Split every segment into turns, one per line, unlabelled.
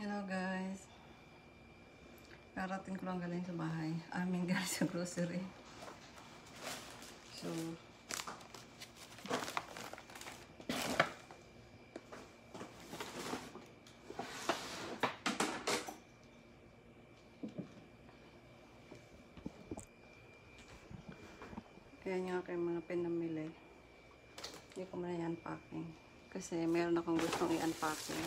Hello guys. Karating ko lang galing sa bahay. Amin guys sa grocery. So, ayan yung aking mga pinamili. Hindi ko muna i-unpacking. Kasi meron akong gustong i-unpacking.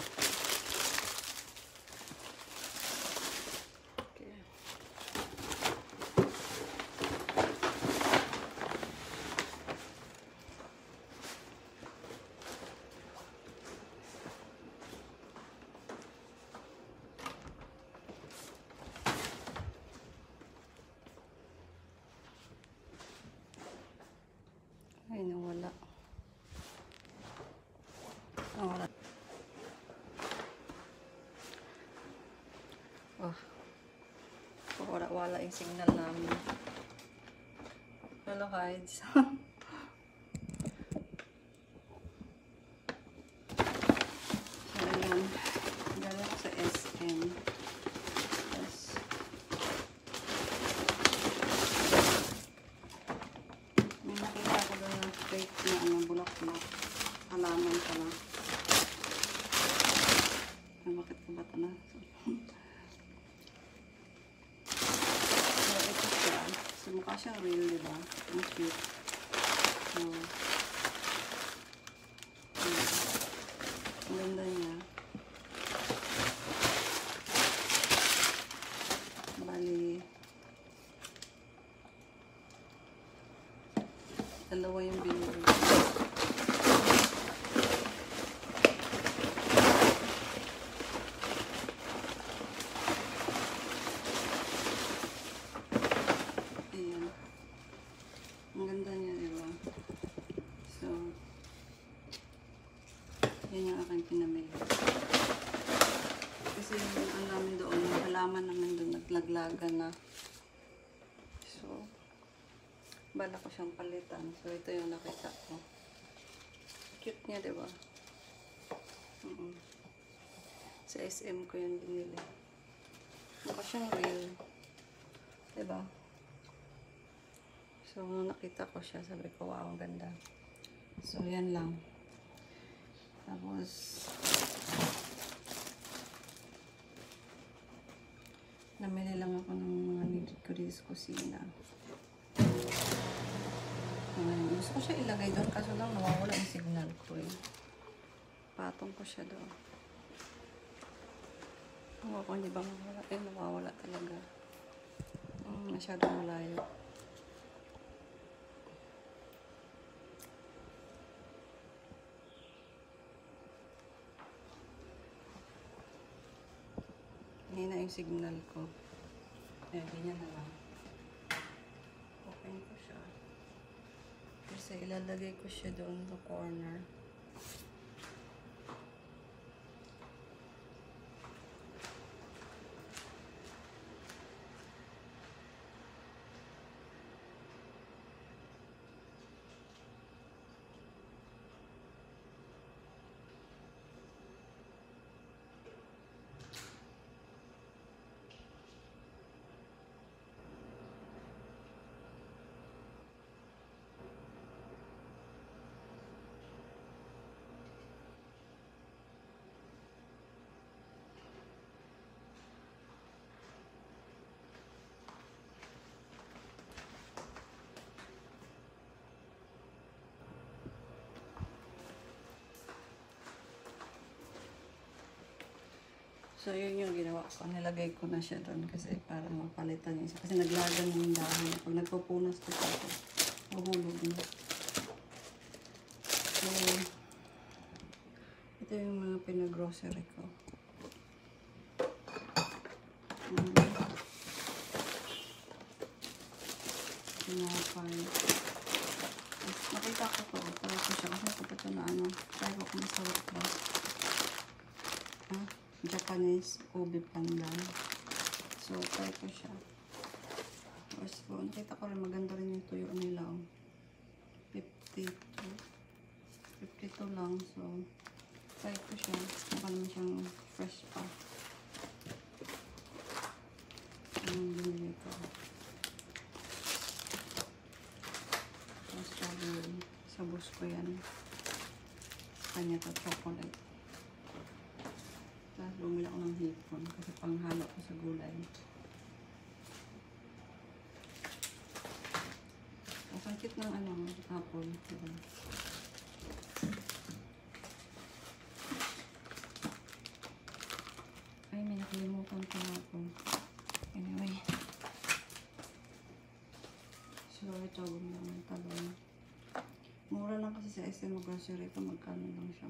Ay, nawala. Nawala. Oh. Wala yung signal namin. Hello guys. So, ayan. Dala ko sa SM. Yes. May nakita ko doon ng fake na bulak-bulak. Halaman pala. Ay, bakit ko ba ito na? So, ito siya. So, mukha siyang real, diba? Ang cute. So, ang ganda niya. Bali, dalawa yung binili. Ayan. Ang ganda niya, diba? So, yan yung aking pinamili. Kasi yung ang namin doon, yung halaman namin doon, naglaglagan na. So, bala ko siyang palitan. So, ito yung nakita ko. Cute niya, diba? Sa SM ko yung binili. Mukha siyang real. Diba? So, nung nakita ko siya, sabi ko, wow, ang ganda. So, yan lang. Tapos, namili lang ako ng mga needed ko dito sa kusina. Gusto ko siya ilagay doon, kaso lang nawawala yung signal ko eh. Patong ko siya doon. Ako, hindi ba mawala? Eh, nawawala talaga. Masyadong malayo. Hindi na yung signal ko. Eh, ganyan na lang. Open ko siya. Kasi ilalagay ko siya doon sa corner. So, yun yung ginawa ko. Nilagay ko na siya doon kasi para mapalitan niya siya. Kasi naglagan yung dahon. Pag nagpupunas ko siya, mahulog na. So, ito yung mga pinag-grocery ko. Pinapay. Nakita ko to. Try ko siya kasi ito na ano. Try ko kung masarap ba. Japanese ubi pandan. So, try ko siya. Tapos po, nakita ko rin maganda rin yung tuyo nila. 52 lang. So, try ko siya. Mukha naman siyang fresh pa. Yung binili ko. Tapos strawberry. Sa bus ko yan. Kanya to chocolate. Tapos bumili ako ng hipon kasi panghalo ko sa gulay. Tapos ang cute ng apple. Diba? Ay, may nakalimutan ko na ako. Anyway. So, ito, bumili ako ng talong. Mura lang kasi sa SM grocery ito. Magkano lang siya.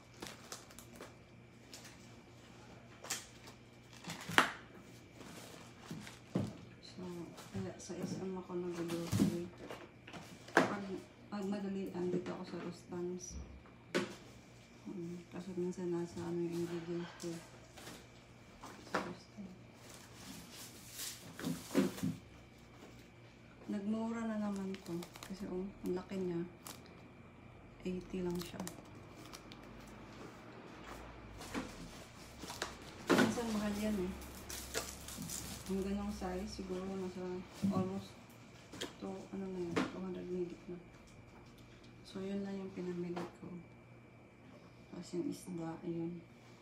So, kaya sa SM ako nag-grocery. Pag madalian, dito ako sa Rustans. Kasi minsan nasa yung ingredients ko. Nagmura na naman to. Kasi ang laki niya. 80 lang siya. Minsan mahal yan eh. Ang ganong size, siguro nasa almost to, 200 ml na. So, yun lang yung pinamili ko. Tapos yung isda, ayun.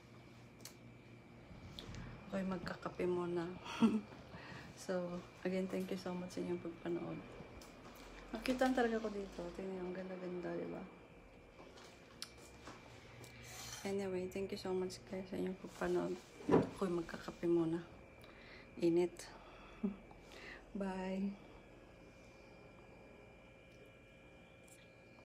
Okay, magkakape muna. So, again, thank you so much sa inyong pagpanood. Nakitaan talaga ko dito. Tingnan yung ganda-ganda, diba? Anyway, thank you so much guys sa inyong pagpanood. Ako'y magkakape muna. Init. Bye!